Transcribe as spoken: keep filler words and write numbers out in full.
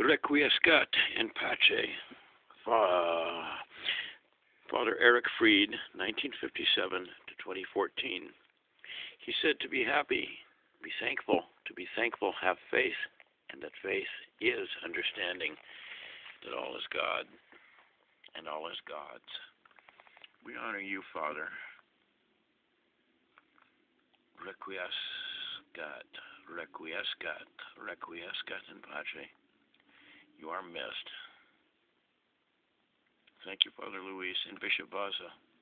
Requiescat in pace. Fa- Father Eric Fried, nineteen fifty-seven to twenty fourteen. He said to be happy, be thankful, to be thankful, have faith, and that faith is understanding that all is God and all is God's. We honor you, Father. Requiescat, requiescat, requiescat in pace. You are missed. Thank you, Father Luis and Bishop Vasa.